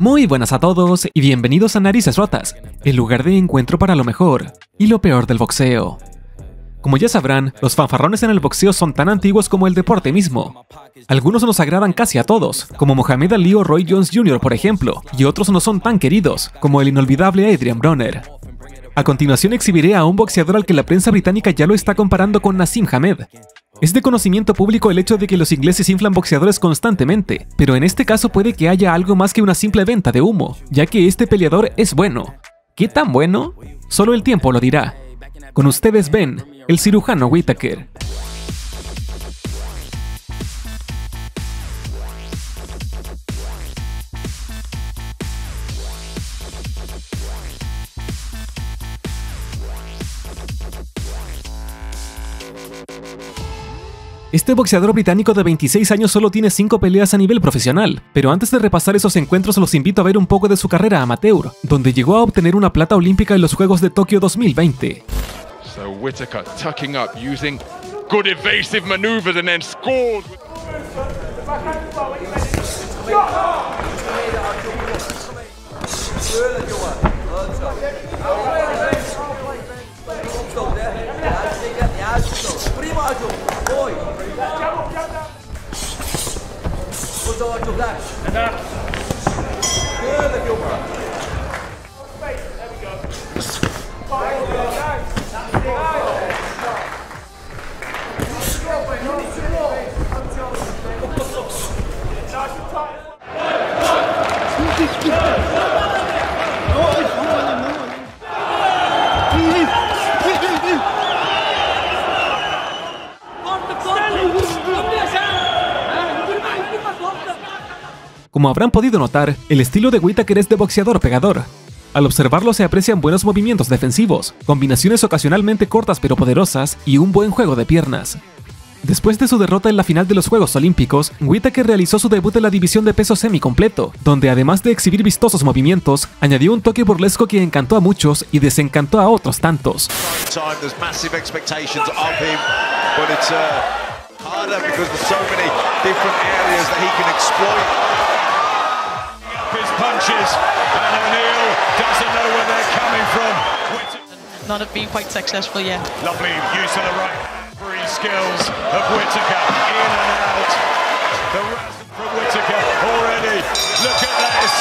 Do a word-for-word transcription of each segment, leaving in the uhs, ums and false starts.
Muy buenas a todos y bienvenidos a Narices Rotas, el lugar de encuentro para lo mejor y lo peor del boxeo. Como ya sabrán, los fanfarrones en el boxeo son tan antiguos como el deporte mismo. Algunos nos agradan casi a todos, como Mohamed Ali o Roy Jones junior por ejemplo, y otros no son tan queridos, como el inolvidable Adrian Broner. A continuación exhibiré a un boxeador al que la prensa británica ya lo está comparando con Naseem Hamed. Es de conocimiento público el hecho de que los ingleses inflan boxeadores constantemente, pero en este caso puede que haya algo más que una simple venta de humo, ya que este peleador es bueno. ¿Qué tan bueno? Solo el tiempo lo dirá. Con ustedes Ben, el cirujano Whittaker. Este boxeador británico de veintiséis años solo tiene cinco peleas a nivel profesional, pero antes de repasar esos encuentros los invito a ver un poco de su carrera amateur, donde llegó a obtener una plata olímpica en los Juegos de Tokio dos mil veinte. So Whittaker tucking up, using good evasive maneuvers and then scores. Como habrán podido notar, el estilo de Whittaker es de boxeador pegador. Al observarlo se aprecian buenos movimientos defensivos, combinaciones ocasionalmente cortas pero poderosas y un buen juego de piernas. Después de su derrota en la final de los Juegos Olímpicos, Whittaker realizó su debut en la división de peso semicompleto, donde además de exhibir vistosos movimientos, añadió un toque burlesco que encantó a muchos y desencantó a otros tantos. Not have been quite successful yet. Lovely use of the right free skills of Whittaker, in and out. The rest from Whittaker already. Look at this.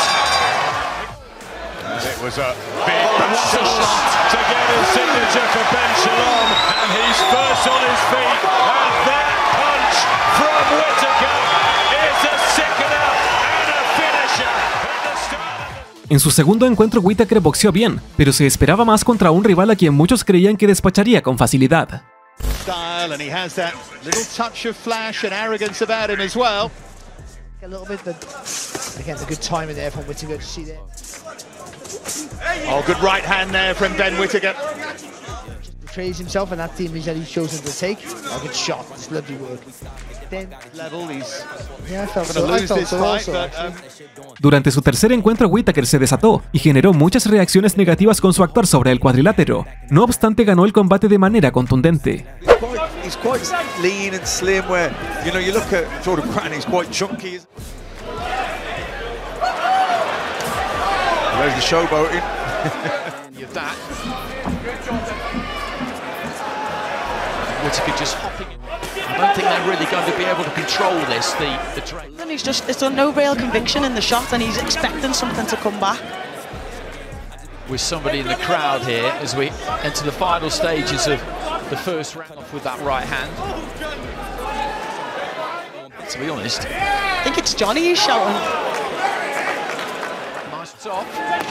It was a big shot to get his signature for Ben Shalom, and he's first on his feet. And that punch from Whittaker is a sickener and a finisher. En su segundo encuentro Whittaker boxeó bien, pero se esperaba más contra un rival a quien muchos creían que despacharía con facilidad. Style, and he has that little touch of flash and arrogance about him as well. A little bit, but again, a good timing there from Whittaker to see there. Oh, good right hand there from Ben Whittaker. Betrays himself, and that team that he's chosen to take. Oh, good shot. It's lovely work. Then, level, he's yeah, I felt going to so, I lose felt this so fight, also, but um, Durante su tercer encuentro Whittaker se desató y generó muchas reacciones negativas con su actuar sobre el cuadrilátero. No obstante, ganó el combate de manera contundente. He's quite lean and slim, where, you know, you look at Jordan Cran, he's quite chunky. There's the showboating. that. Whittaker just hopping. I don't think they're really going to be able to control this, the, the train. And he's just, it's no real conviction in the shot, and he's expecting something to come back. With somebody in the crowd here as we enter the final stages of the first round off with that right hand. To be honest, I think it's Johnny who's shouting. Nice top.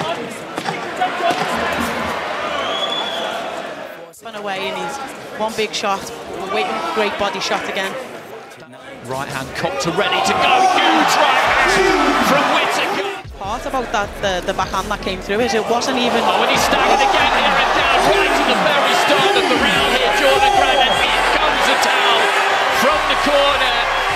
Spun away, and he's one big shot, waiting, great body shot again. Right hand cocked to ready to go, huge right hand from Whittaker. Part about that, the, the backhand that came through is it wasn't even... Oh, and he staggered again here and down right to the very start of the round here, Jordan Grant, and here comes the towel from the corner.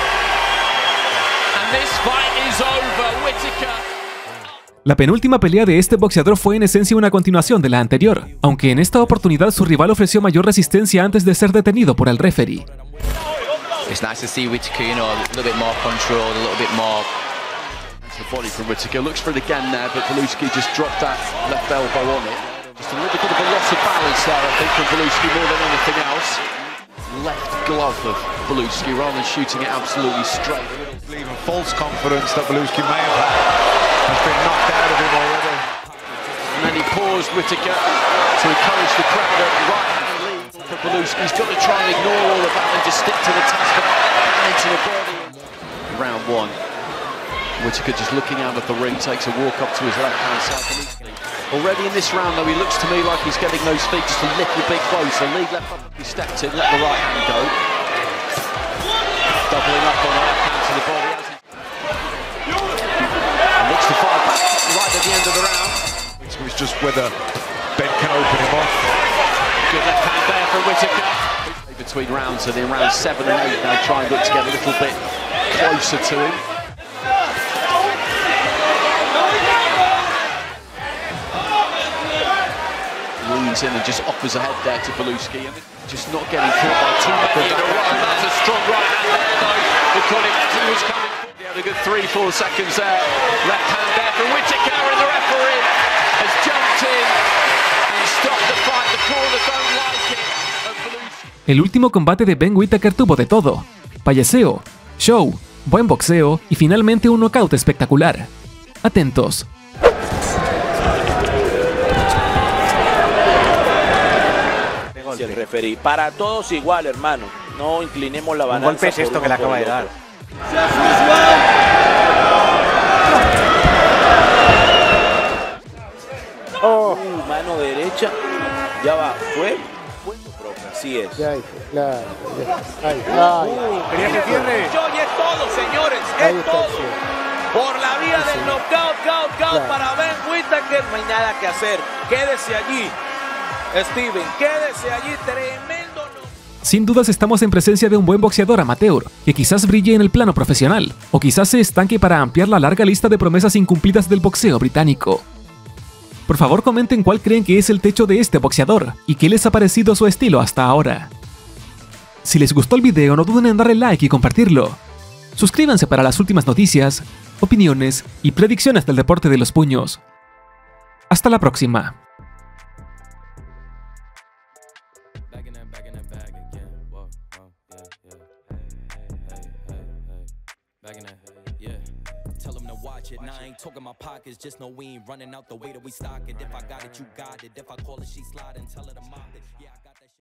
And this fight is over, Whittaker. La penúltima pelea de este boxeador fue en esencia una continuación de la anterior, aunque en esta oportunidad su rival ofreció mayor resistencia antes de ser detenido por el referee. It's nice to see Whittaker, you know, a little bit more control, a little bit more The body from Whittaker looks for it again there, but Beluski just dropped that left elbow on it. Just a little bit of a loss of balance there, I think, from Beluski more than anything else. Left glove of Beluski rather than shooting it absolutely straight. Even false confidence that Beluski may have had has been knocked out of him already. And then he paused Whittaker to encourage the crowd at right hand lead. For Beluski's got to try and ignore all of that and just stick to the task of into the body. Round one. Whittaker just looking out of the ring, takes a walk up to his left hand side. Already in this round though, he looks to me like he's getting those feet just a little bit closer. Lead left up, he stepped in, let the right hand go. Doubling up on the left hand to the body. And looks to fire back right at the end of the round. It was just whether Ben can open him off. Good left hand there for Whittaker. Between rounds and in rounds seven and eight now try and look to get a little bit closer to him. Leans in and just offers a head there to Beluski. Just not getting caught by too many in a row. That's a strong right hand there though. Because he was coming. He had a good three, four seconds there. Left hand there for Whittaker, and the referee has jumped in and stopped the fight. The corner don't like it. El último combate de Ben Whittaker tuvo de todo: payaseo, show, buen boxeo y finalmente un knockout espectacular. Atentos. El referí. Para todos igual, hermano. No inclinemos la balanza. Un golpe es esto que le acaba de dar. Oh, mano derecha. Ya va. Fue. Así es. Ya, claro. Ay, ay. Quería que cierre. Y es todo, señores. Es todo. Por la vía del knockout, knockout, knockout para Ben Whittaker. No hay nada que hacer. Quédese allí. Steven, quédese allí, tremendo. Sin dudas estamos en presencia de un buen boxeador amateur, que quizás brille en el plano profesional, o quizás se estanque para ampliar la larga lista de promesas incumplidas del boxeo británico. Por favor comenten cuál creen que es el techo de este boxeador, y qué les ha parecido su estilo hasta ahora. Si les gustó el video no duden en darle like y compartirlo. Suscríbanse para las últimas noticias, opiniones y predicciones del deporte de los puños. Hasta la próxima. Back in that, yeah. Tell them to watch it. Now I ain't talking my pockets. Just know we ain't running out the way that we stock it. If I got it, you got it. If I call it, she slide and tell her to mop it. Yeah.